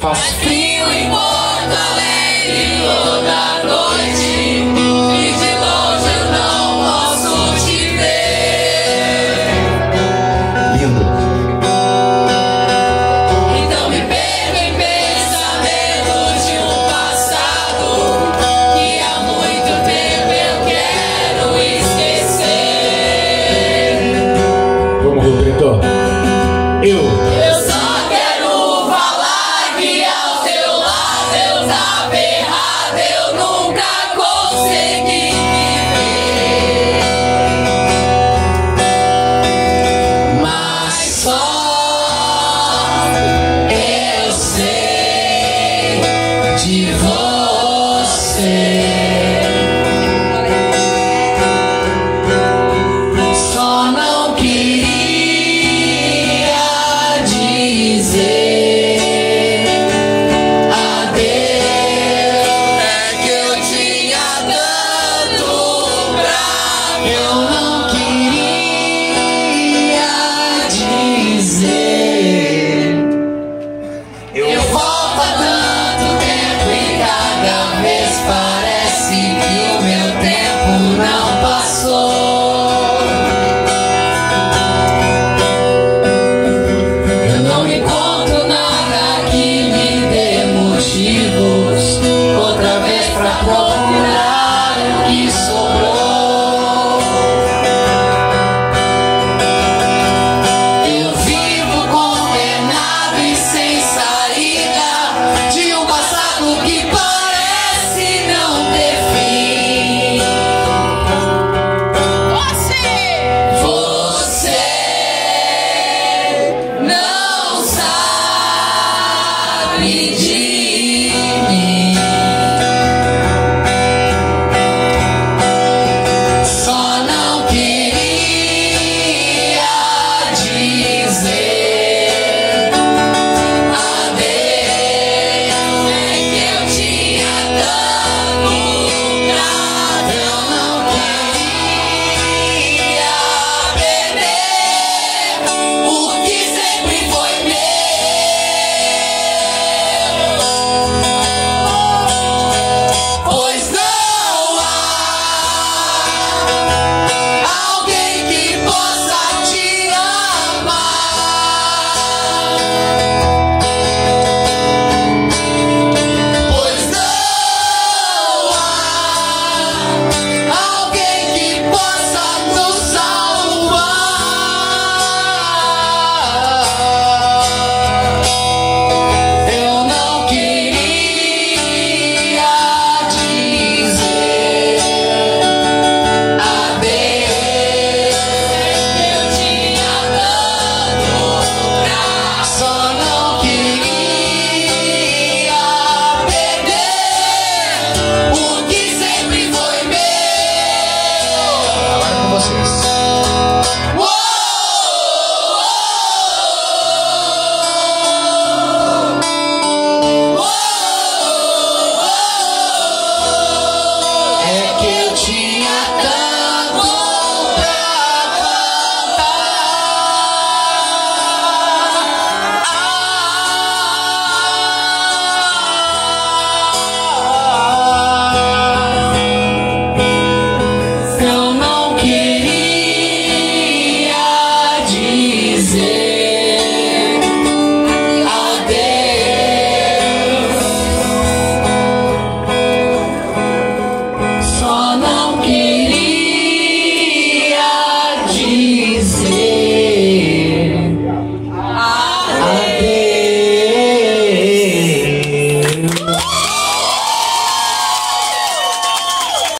Faz frio em Porto Alegre toda noite, e de longe eu não posso te ver. Lindo. Então me pego em pensamentos de um passado que há muito tempo eu quero esquecer. Vamos, Rodrigo. Eu só quero falar que ao teu lado eu tava errado, eu nunca consegui viver. Mas só eu sei de você. Só não queria dizer adeus. É que eu tinha tanto pra eu não queria dizer. Eu volto há tanto tempo e cada vez parece que o meu tempo não passou. Eu não encontro nada que me dê motivos outra vez pra procurar o que sobrou. Eu vivo condenado e sem saída de um passado que parece não ter fim. Você não sabe